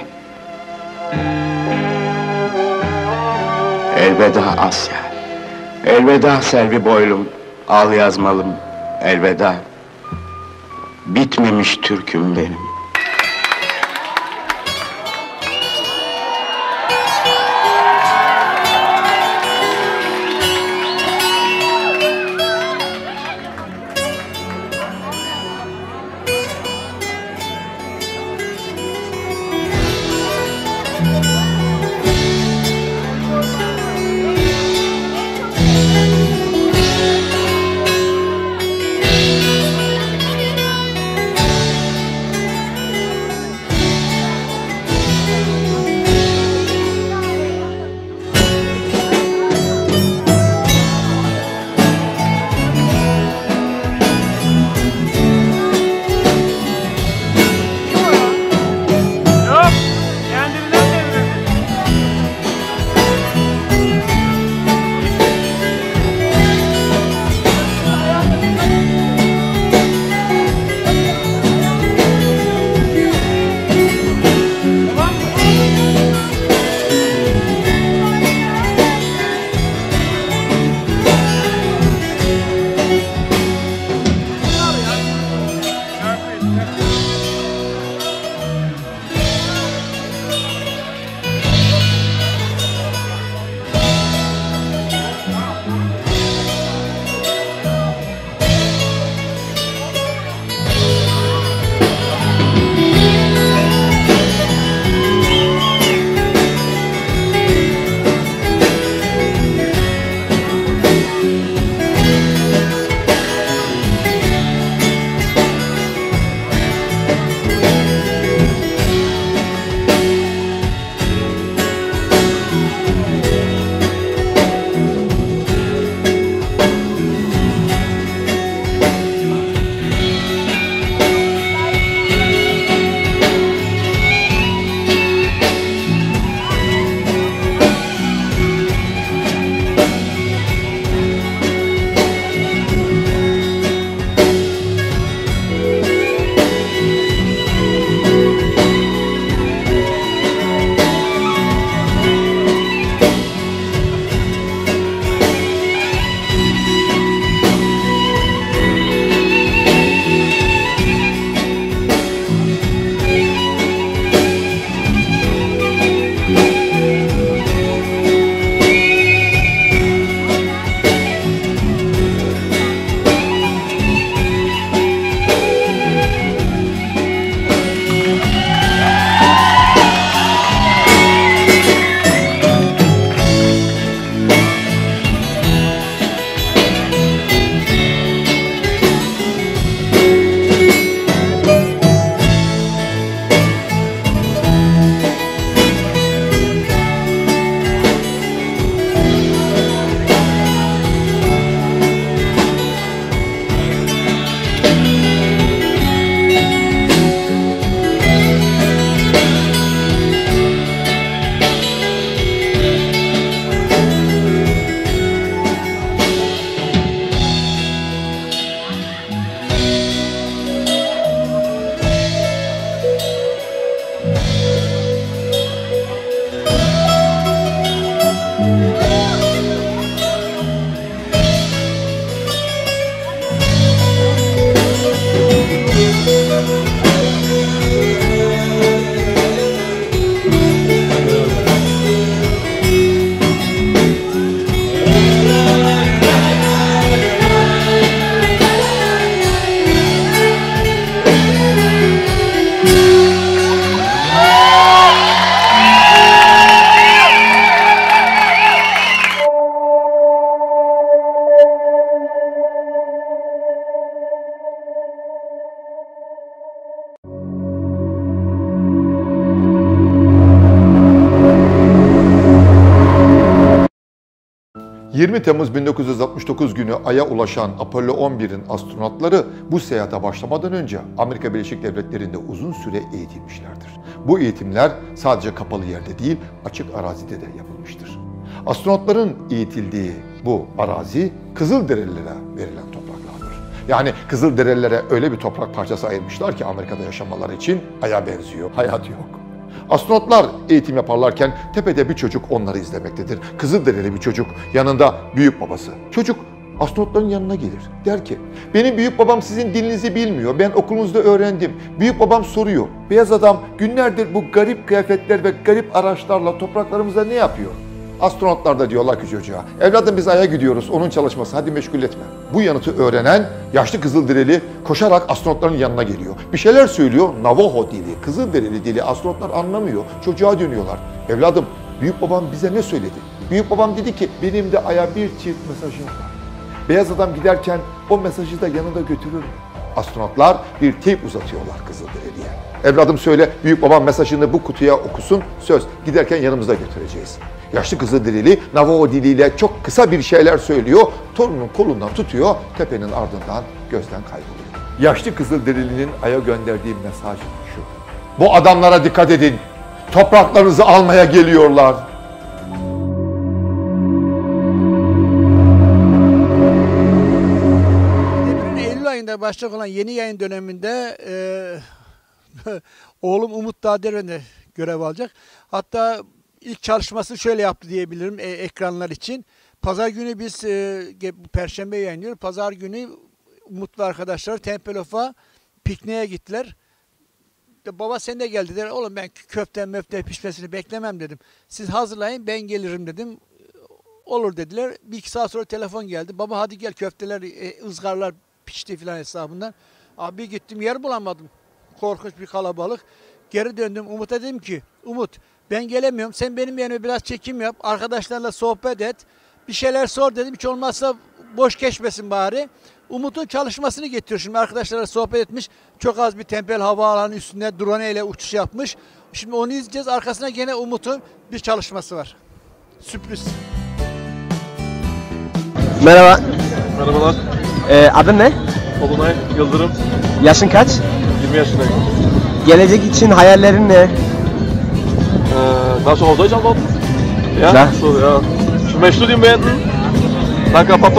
Elveda Asya. Elveda Selvi boylum. Al yazmalım. Elveda. Bitmemiş türküm benim. 20 Temmuz 1969 günü Ay'a ulaşan Apollo 11'in astronotları bu seyahate başlamadan önce Amerika Birleşik Devletleri'nde uzun süre eğitilmişlerdir. Bu eğitimler sadece kapalı yerde değil, açık arazide de yapılmıştır. Astronotların eğitildiği bu arazi Kızılderililere verilen topraklardır. Yani Kızılderililere öyle bir toprak parçası ayırmışlar ki Amerika'da yaşamaları için Ay'a benziyor, hayat yok. Astronotlar eğitim yaparlarken tepede bir çocuk onları izlemektedir. Kızılderili bir çocuk, yanında büyük babası. Çocuk astronotların yanına gelir. Der ki, benim büyük babam sizin dilinizi bilmiyor. Ben okulunuzda öğrendim. Büyük babam soruyor. Beyaz adam günlerdir bu garip kıyafetler ve garip araçlarla topraklarımızda ne yapıyor? Astronotlar da diyorlar ki çocuğa, evladım biz Ay'a gidiyoruz, onun çalışması, hadi meşgul etme. Bu yanıtı öğrenen yaşlı Kızılderili koşarak astronotların yanına geliyor. Bir şeyler söylüyor, Navajo dili, Kızılderili dili, astronotlar anlamıyor. Çocuğa dönüyorlar. Evladım, büyük babam bize ne söyledi? Büyük babam dedi ki, benim de Ay'a bir çift mesajım var. Beyaz adam giderken o mesajı da yanında götürür mü? Astronotlar bir teyp uzatıyorlar Kızılderili'ye. Evladım söyle, büyük babam mesajını bu kutuya okusun, söz, giderken yanımızda götüreceğiz. Yaşlı Kızılderili Navajo diliyle çok kısa bir şeyler söylüyor, torunun kolundan tutuyor, tepenin ardından gözden kayboluyor. Yaşlı Kızılderili'nin Ay'a gönderdiği mesaj şu: bu adamlara dikkat edin, topraklarınızı almaya geliyorlar. Eylül ayında başlayacak olan yeni yayın döneminde oğlum Umut Dağderen'de görev alacak. Hatta İlk çalışması şöyle yaptı diyebilirim ekranlar için. Pazar günü biz Perşembe yayınlıyoruz. Pazar günü Umutlu arkadaşlar Tempelhof'a pikniğe gittiler. Baba sen de gel dediler. Oğlum ben köfte pişmesini beklemem dedim. Siz hazırlayın ben gelirim dedim. Olur dediler. Bir iki saat sonra telefon geldi. Baba hadi gel köfteler, ızgarlar pişti filan hesabından. Abi gittim yer bulamadım. Korkunç bir kalabalık. Geri döndüm Umut'a dedim ki Umut ben gelemiyorum. Sen benim yerime biraz çekim yap. Arkadaşlarla sohbet et. Bir şeyler sor dedim. Hiç olmazsa boş geçmesin bari. Umut'un çalışmasını getiriyor. Şimdi arkadaşlarla sohbet etmiş. Çok az bir Tempel havaalanı üstünde drone ile uçuş yapmış. Şimdi onu izleyeceğiz. Arkasına gene Umut'un bir çalışması var. Sürpriz. Merhaba. Merhabalar. Adın ne? Olunay Yıldırım. Yaşın kaç? 20 yaşındayım. Gelecek için hayallerin ne? Darf ich auch auf Deutsch antworten? Ja? Klar. So, ja. Ich will mein Studium beenden. Danke, Papa.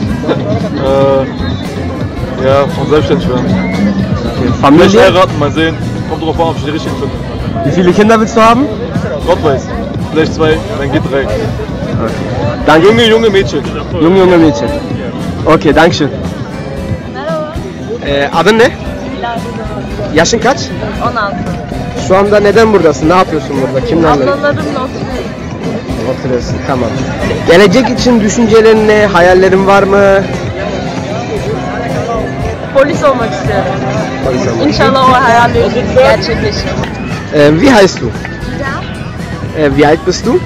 Ja, und selbstständig werden. Okay. Vielleicht Familie? heiraten, mal sehen. Kommt drauf an, ob ich die richtigen finde. Wie viele Kinder willst du haben? Gott weiß. Vielleicht 2, dann geht 3. Okay. Danke. Junge Mädchen. Junge Mädchen. Okay, danke schön. Merhaba. Adın ne? Yaşın kaç? 16. Şu anda neden buradasın? Ne yapıyorsun burada? Kimlerle? Ablalarımla oturuyorum. Oturuyorsun, tamam. Gelecek için düşüncelerin ne? Hayallerin var mı? Polis olmak istiyorum. Polis olmak. İnşallah o hayalim gerçekleşir. Wie heißt du? Wie alt bist du? 19.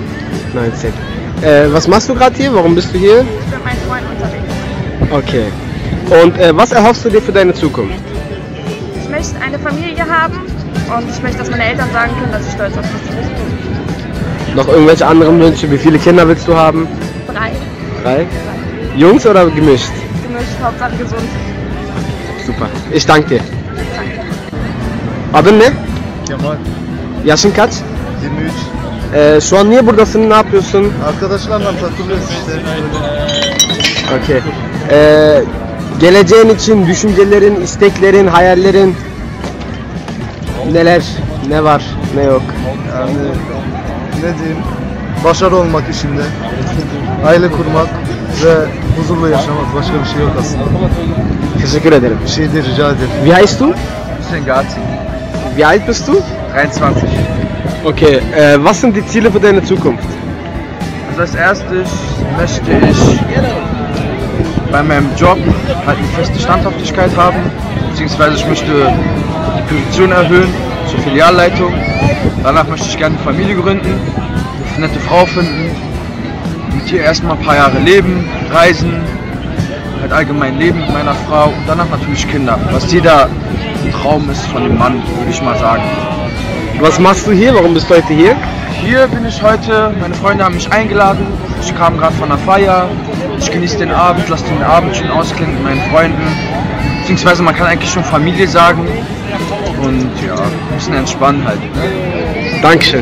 19. Was machst du gerade hier? Warum bist du hier? Ich bin mit meinen Freunden unterwegs. Okay. Und was erhoffst du dir für deine Zukunft? Ich möchte eine Familie haben und ich möchte, dass meine Eltern sagen können, dass sie stolz auf mich sind. Noch irgendwelche anderen Wünsche? Wie viele Kinder willst du haben? 3. 3? Jungs oder gemischt? Gemischt, Hauptsache gesund. Super. Ich danke dir. Adın ne? Kemal, Yaşın kaç? 23. Şu an niye buradasın? Ne yapıyorsun? Arkadaşlarla takılıyoruz işte. Okay. Geleceğin için düşüncelerin, isteklerin, hayallerin neler? Ne var, ne yok? Yani ne diyeyim, başarılı olmak işimde, aile kurmak ve huzurlu yaşamak, başka bir şey yok aslında. Teşekkür ederim. Bir şey değil, rica ederim. Wie heißt du? Hüseyin Gazi. Wie alt bist du? 23. Okay, was sind die Ziele für deine Zukunft? Also als erstes möchte ich bei meinem Job halt eine feste Standhaftigkeit haben, beziehungsweise ich möchte die Position erhöhen zur Filialleitung. Danach möchte ich gerne eine Familie gründen, eine nette Frau finden, mit ihr erstmal ein paar Jahre leben, reisen, halt allgemein leben mit meiner Frau und danach natürlich Kinder, was jeder Traum ist von dem Mann, würde ich mal sagen. Was machst du hier? Warum bist du heute hier? Hier bin ich heute, meine Freunde haben mich eingeladen. Ich kam gerade von der Feier. Ich genieße den Abend, lasse den Abend schön ausklingen mit meinen Freunden. Beziehungsweise man kann eigentlich schon Familie sagen. Und ja, ein bisschen entspannen halt. Dankeschön.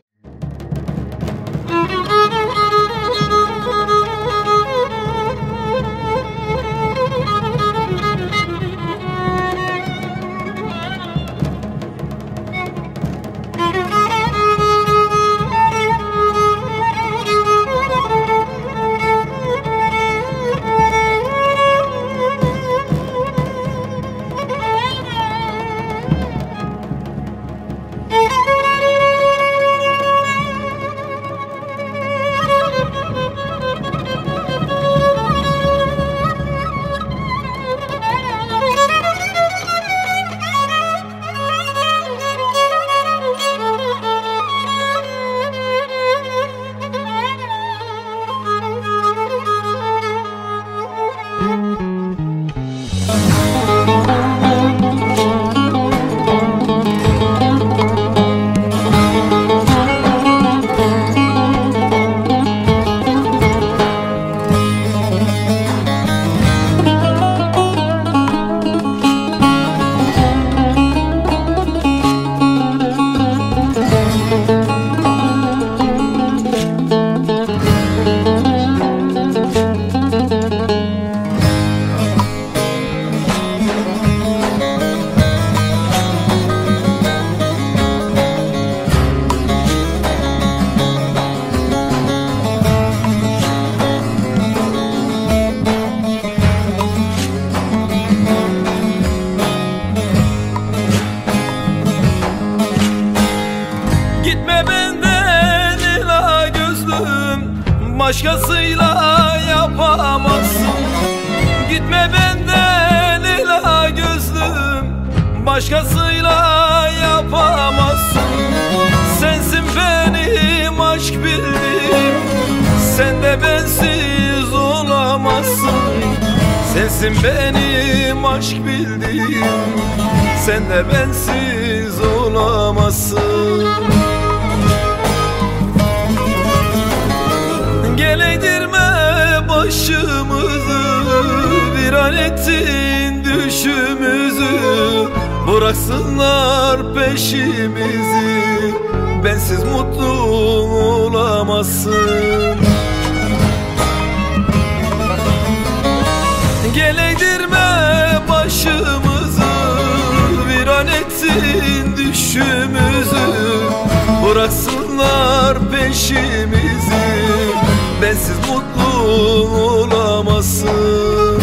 Başkasıyla yapamazsın. Gitme benden ela gözlüm, başkasıyla yapamazsın. Sensin benim aşk bildiğim, sen de bensiz olamazsın. Sensin benim aşk bildiğim, sen de bensiz olamazsın. Gel eğdirme başımızı, bir an ettin düşümüzü. Bıraksınlar peşimizi, bensiz mutlu olamazsın. Gel eğdirme başımızı, bir an ettin düşümüzü. Bıraksınlar peşimizi, bensiz mutlu olamazsın.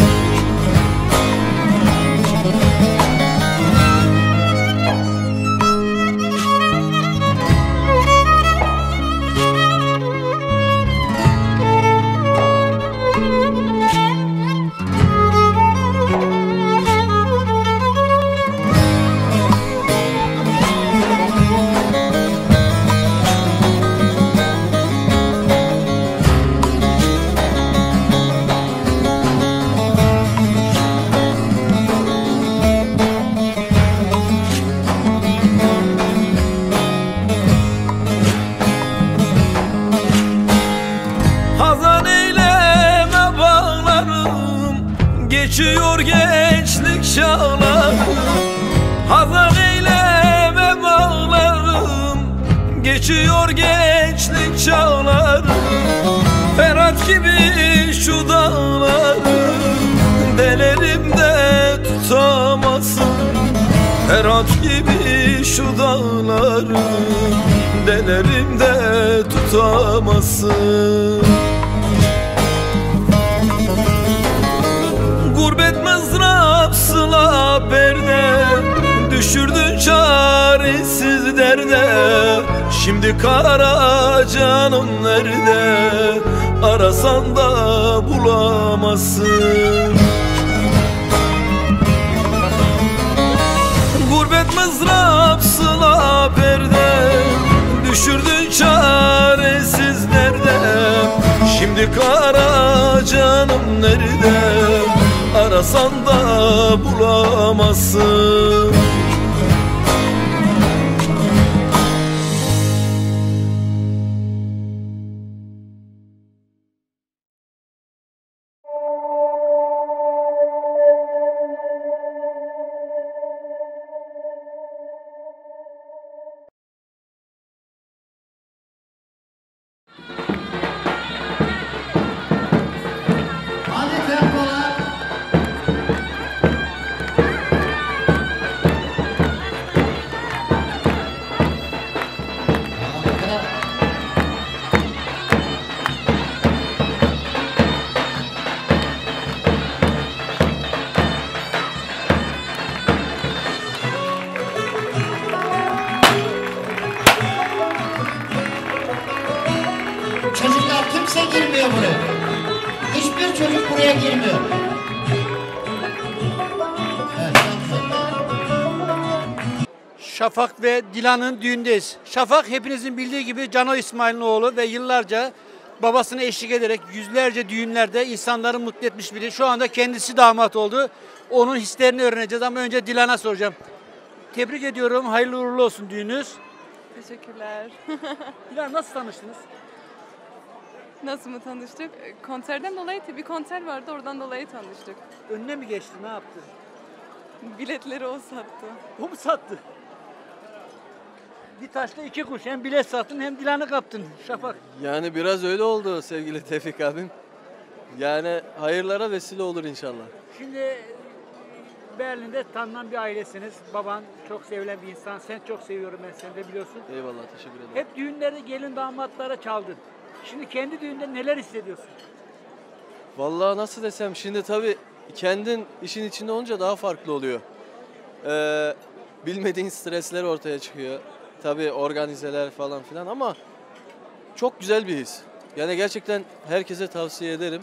Geçiyor gençlik çağlarım, hazan eyleme bağlarım. Geçiyor gençlik çağlarım, Ferhat gibi şu dağlarım. Delerimde tutamazsın, Ferhat gibi şu dağlarım. Delerimde tutamazsın. Gurbet mızrap sıla perde, düşürdün çaresiz derde. Şimdi kara canım nerede, arasan da bulamazsın. Gurbet mızrap sıla perde, düşürdün çaresiz derde. Şimdi kara canım nerede, arasan da bulamazsın. buraya girmiyor. Şafak ve Dilan'ın düğündeyiz. Şafak hepinizin bildiği gibi Cano İsmail'in oğlu ve yıllarca babasına eşlik ederek yüzlerce düğünlerde insanları mutlu etmiş biri. Şu anda kendisi damat oldu. Onun hislerini öğreneceğiz ama önce Dilan'a soracağım. Tebrik ediyorum. Hayırlı uğurlu olsun düğünüz. Teşekkürler. Dilan nasıl tanıştınız? Nasıl mı tanıştık? Konserden dolayı bir konser vardı, oradan dolayı tanıştık. Önüne mi geçti, ne yaptı? Biletleri o sattı. O mu sattı? Bir taşla iki kuş. Hem bilet sattın hem Dilan'ı kaptın Şafak. Yani biraz öyle oldu sevgili Tevfik abim. Yani hayırlara vesile olur inşallah. Şimdi Berlin'de tanınan bir ailesiniz. Baban çok sevilen bir insan. Sen çok seviyorum, ben seni de biliyorsun. Eyvallah, teşekkür ederim. Hep düğünlerde gelin damatlara çaldın. Şimdi kendi düğünde neler hissediyorsun? Vallahi nasıl desem, şimdi tabii kendin işin içinde olunca daha farklı oluyor. Bilmediğin stresler ortaya çıkıyor. Tabii organizeler falan filan ama çok güzel bir his. Yani gerçekten herkese tavsiye ederim.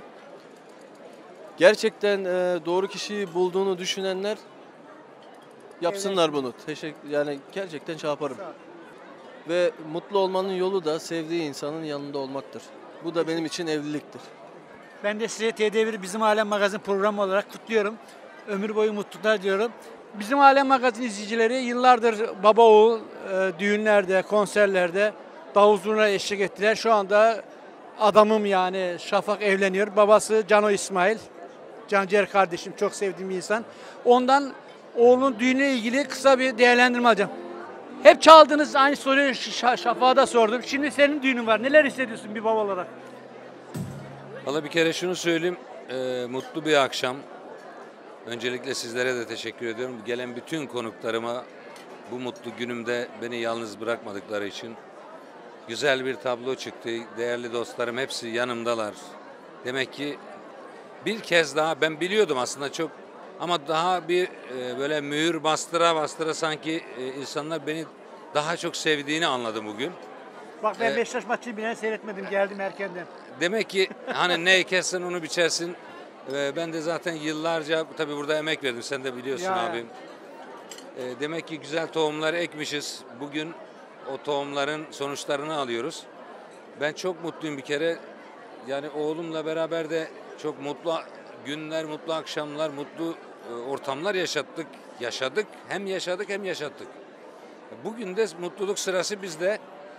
Gerçekten doğru kişiyi bulduğunu düşünenler yapsınlar bunu. Yani gerçekten şey yaparım. Ve mutlu olmanın yolu da sevdiği insanın yanında olmaktır. Bu da benim için evliliktir. Ben de size TD1 Bizim Alem Magazin programı olarak kutluyorum. Ömür boyu mutluluklar diyorum. Bizim Alem Magazin izleyicileri yıllardır baba oğul düğünlerde, konserlerde davul zurna eşlik ettiler. Şu anda adamım yani Şafak evleniyor. Babası Cano İsmail. Canciğer kardeşim, çok sevdiğim bir insan. Ondan oğlunun düğünüyle ilgili kısa bir değerlendirme alacağım. Hep çaldınız, aynı soruyu Şafak'a da sordum. Şimdi senin düğünün var. Neler hissediyorsun bir baba olarak? Valla bir kere şunu söyleyeyim. Mutlu bir akşam. Öncelikle sizlere de teşekkür ediyorum. Gelen bütün konuklarıma bu mutlu günümde beni yalnız bırakmadıkları için. Güzel bir tablo çıktı. Değerli dostlarım hepsi yanımdalar. Demek ki bir kez daha, ben biliyordum aslında çok, ama daha bir böyle mühür bastıra sanki insanlar beni daha çok sevdiğini anladım bugün. Bak ben Beşiktaş maçını bile seyretmedim, geldim erkenden. Demek ki hani ne ekersen onu biçersin. Ben de zaten yıllarca tabii burada emek verdim, sen de biliyorsun abim. Demek ki güzel tohumları ekmişiz. Bugün o tohumların sonuçlarını alıyoruz. Ben çok mutluyum bir kere. Yani oğlumla beraber de çok mutlu günler, mutlu akşamlar, mutlu ortamlar yaşadık. Hem yaşadık hem yaşattık. Bugün de mutluluk sırası bizde.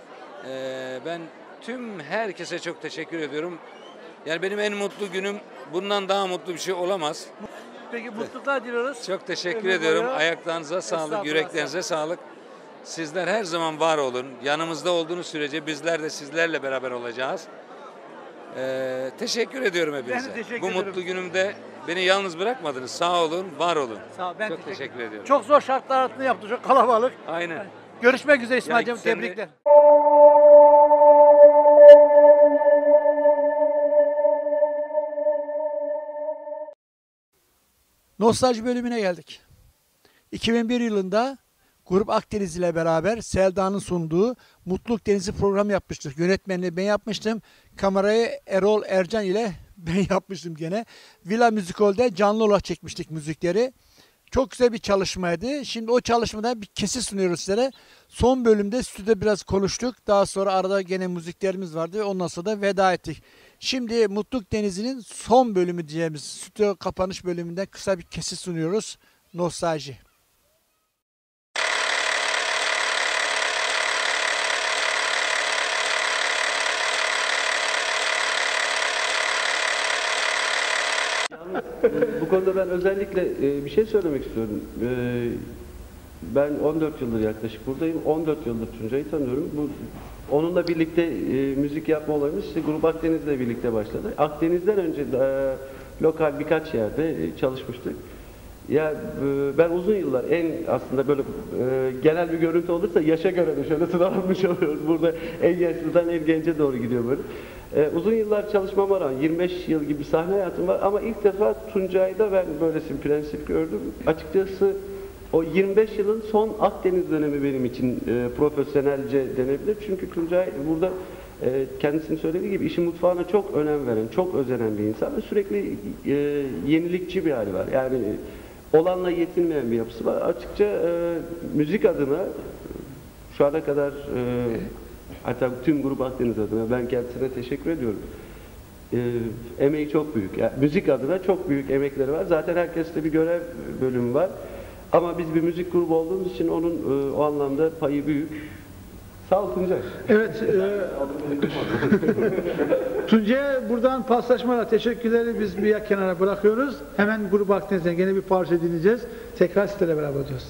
Ben tüm herkese çok teşekkür ediyorum. Yani benim en mutlu günüm, bundan daha mutlu bir şey olamaz. Peki mutluluklar diliyoruz. Çok teşekkür ediyorum. Ayaklarınıza sağlık, yüreklerinize sağlık. Sizler her zaman var olun. Yanımızda olduğunuz sürece bizler de sizlerle beraber olacağız. Teşekkür ediyorum hepinize. Bu mutlu günümde beni yalnız bırakmadınız. Sağ olun, var olun. Sağ ol, ben çok teşekkür ediyorum. Çok zor şartlar altında yaptı, çok kalabalık. Aynen. Görüşmek üzere İsmail'cim, tebrikler. Nostalji bölümüne geldik. 2001 yılında Grup Akdeniz ile beraber Selda'nın sunduğu Mutluluk Denizi programı yapmıştık. Yönetmenliği ben yapmıştım. Kamerayı Erol Ercan ile ben yapmıştım gene. Villa Müzikol'de canlı olarak çekmiştik müzikleri. Çok güzel bir çalışmaydı. Şimdi o çalışmadan bir kesit sunuyoruz sizlere. Son bölümde stüdyoda biraz konuştuk. Daha sonra arada gene müziklerimiz vardı. Ondan sonra da veda ettik. Şimdi Mutluluk Denizi'nin son bölümü diyeceğimiz stüdyo kapanış bölümünden kısa bir kesit sunuyoruz. Nostalji. Bu konuda ben özellikle bir şey söylemek istiyorum. Ben 14 yıldır yaklaşık buradayım. 14 yıldır Tuncay'ı tanıyorum. Onunla birlikte müzik yapma olayımız işte Grup Akdeniz'le birlikte başladı. Akdeniz'den önce lokal birkaç yerde çalışmıştık. Ya ben uzun yıllar aslında böyle genel bir görüntü olursa yaşa göre de şöyle sıralanmış oluyoruz. Burada en yaşlıdan en gence doğru gidiyor böyle. Uzun yıllar çalışmama rağmen 25 yıl gibi sahne hayatım var ama ilk defa Tuncay'da ben böylesi bir prensip gördüm. Açıkçası o 25 yılın son Akdeniz dönemi benim için profesyonelce denebilir. Çünkü Tuncay burada Kendisinin söylediği gibi işin mutfağına çok önem veren, çok özenen bir insan ve sürekli yenilikçi bir hali var. Yani olanla yetinmeyen bir yapısı var. Açıkça müzik adına şu ana kadar hatta tüm Grup Akdeniz adına ben kendisine teşekkür ediyorum. Emeği çok büyük. Yani müzik adına çok büyük emekleri var. Zaten herkeste bir görev bölümü var. Ama biz bir müzik grubu olduğumuz için onun o anlamda payı büyük. Sağ ol Tuncay. Evet. Tuncay'a buradan paslaşmalar, teşekkürleri biz bir kenara bırakıyoruz. Hemen Grup Akdeniz'den gene bir parça dinleyeceğiz. Tekrar sizlerle beraber olacağız.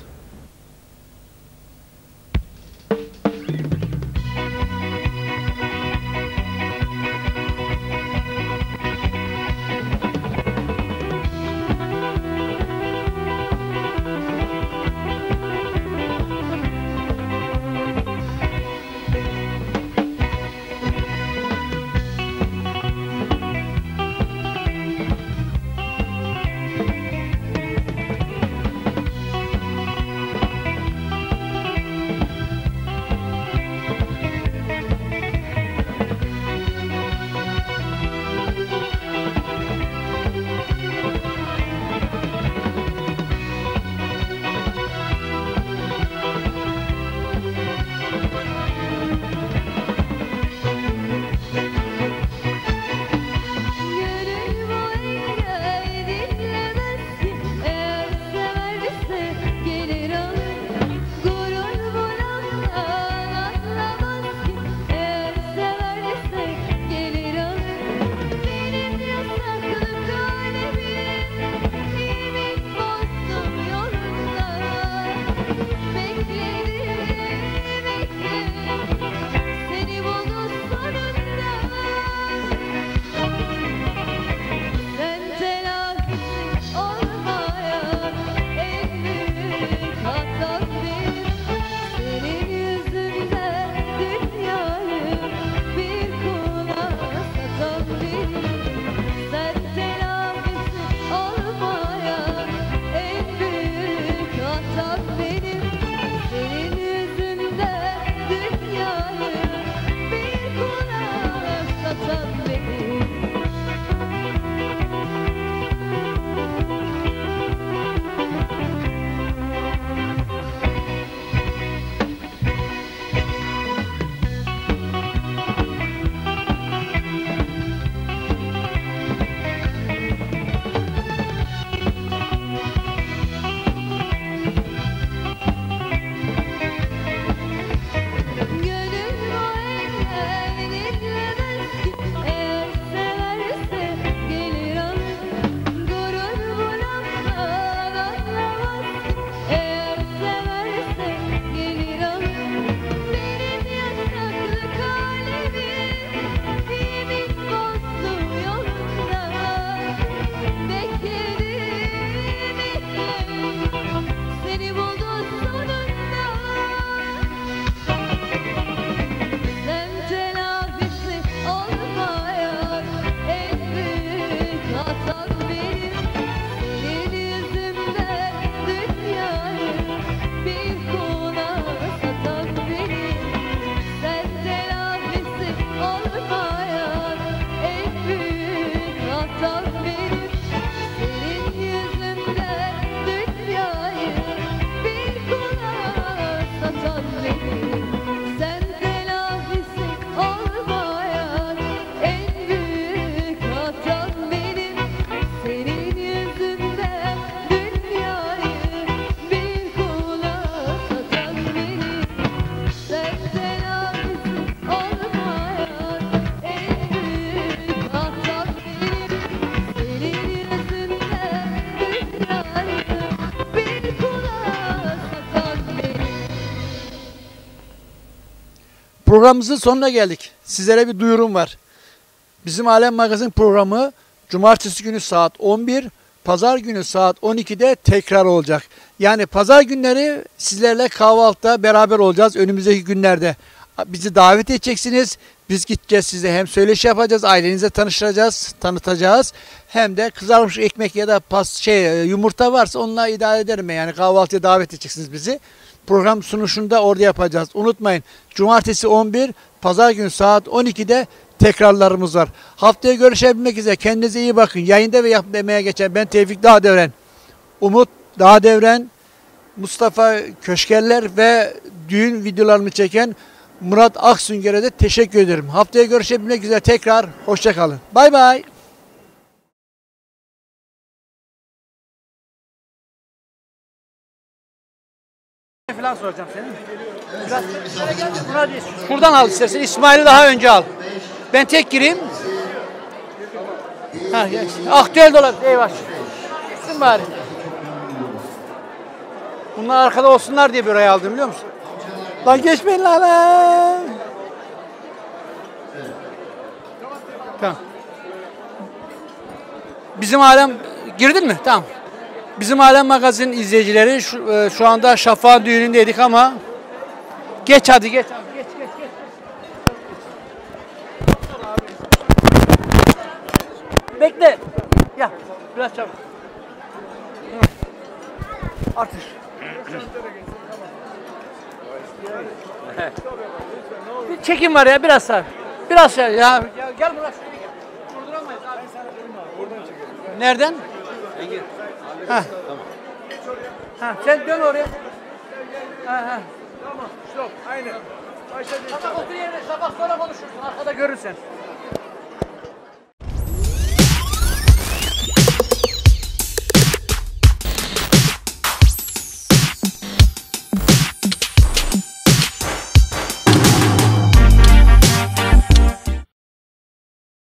Programımızın sonuna geldik. Sizlere bir duyurum var. Bizim Alem Magazin programı cumartesi günü saat 11, pazar günü saat 12'de tekrar olacak. Yani pazar günleri sizlerle kahvaltıda beraber olacağız önümüzdeki günlerde. Bizi davet edeceksiniz. Biz gideceğiz, size hem söyleşi yapacağız, ailenize tanıştıracağız, tanıtacağız. Hem de kızarmış ekmek ya da yumurta varsa onunla idare ederim. Yani kahvaltıya davet edeceksiniz bizi. Program sunuşunda orada yapacağız. Unutmayın, cumartesi 11, Pazar günü saat 12'de tekrarlarımız var. Haftaya görüşebilmek üzere. Kendinize iyi bakın. Yayında ve yapımda emeğe geçen ben Tevfik Dağdevren, Umut Dağdevren, Mustafa Köşkeller ve düğün videolarımı çeken Murat Aksünger'e de teşekkür ederim. Haftaya görüşebilmek üzere tekrar. Hoşça kalın. Bay bay. Falan soracağım senin. Biraz şuradan al istersen. İsmail'i daha önce al. Ben tek gireyim. Ha, aktüel dolar. Eyvah. Gitsin bari. Bunlar arkada olsunlar diye buraya aldım biliyor musun? Lan geçmeyin lan. Tamam. Bizim Alem girdin mi? Tamam. Bizim Alem Magazin izleyicileri şu anda Şafak'ın düğünündeydik ama geç hadi geç. Geç. Bekle. Ya biraz çabuk. Artış. Bir çekim var ya biraz daha. Biraz ya gel burası. Durduramayız abi. Nereden? Ha. Ha, sen dön oraya. Ha. Tamam, stop. Aynen. Başla. Sabah otur yerine, sabah sonra konuşursun. Arkada görürsen.